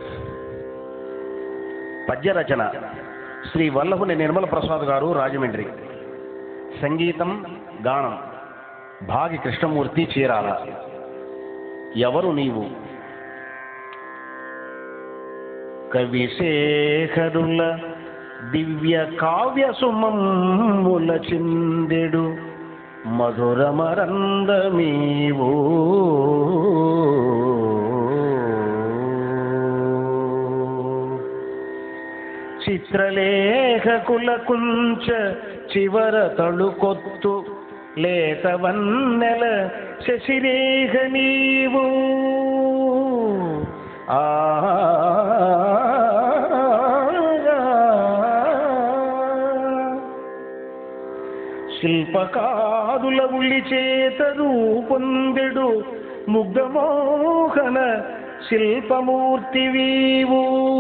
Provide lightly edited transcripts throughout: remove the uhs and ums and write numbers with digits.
పద్య రచన శ్రీ వల్లభుని నిర్మల ప్రసాద్ గారు, రాజమండ్రి. సంగీతం గానం భాగి కృష్ణమూర్తి, చీరాల. ఎవరు నీవు? కవిశేఖరుల దివ్య కావ్య సుమమ్ముల చిందెడు మధురమరందమీవో చిత్రలేఖకుల కుంచ చివర తళుకొత్తు లేతవన్నెల శశిరేఖ నీవు. శిల్పకారుల ఉలి చేత రూపొందెడు ముగ్ధమోహన శిల్పమూర్తివీవు.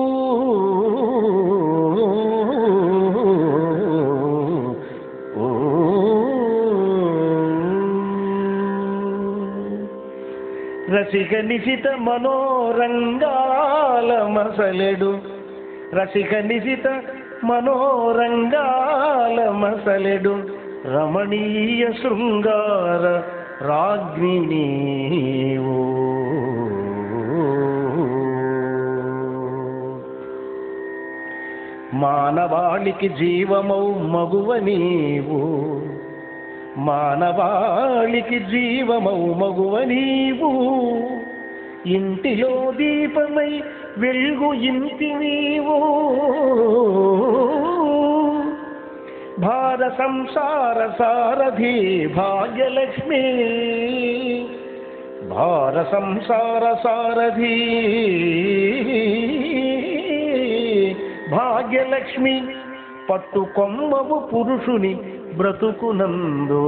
రసిక నిశిత మనోరంగాల మసలెడు, రసిక నిశిత మనోరంగాల మసలెడు రమణీయ శృంగార రాజ్ఞి నీవు. మానవాళికి జీవమౌ మగువ నీవు, మానవాళికి జీవమౌ మగువ నీవు. ఇంటిలో దీపమై వెలుగు ఇంటి నీవు. భార సంసార సారథి భాగ్యలక్ష్మి, భార సంసార సారథి భాగ్యలక్ష్మి. పట్టు కొమ్మవు పురుషుని బ్రతుకునందు.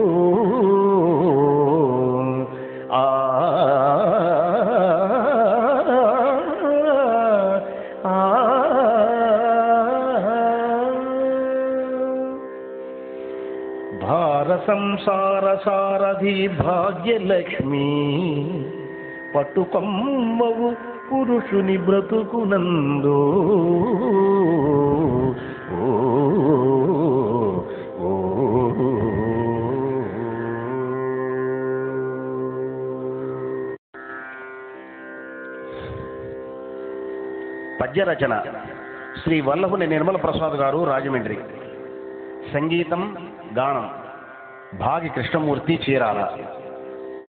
భార సంసార సారథి భాగ్యలక్ష్మి, పట్టుకొమ్మవు పురుషుని బ్రతుకునందు. పద్య రచన శ్రీ వల్లభుని నిర్మల ప్రసాద్ గారు, రాజమండ్రి. సంగీతం గానం భాగి కృష్ణమూర్తి, చీరాల.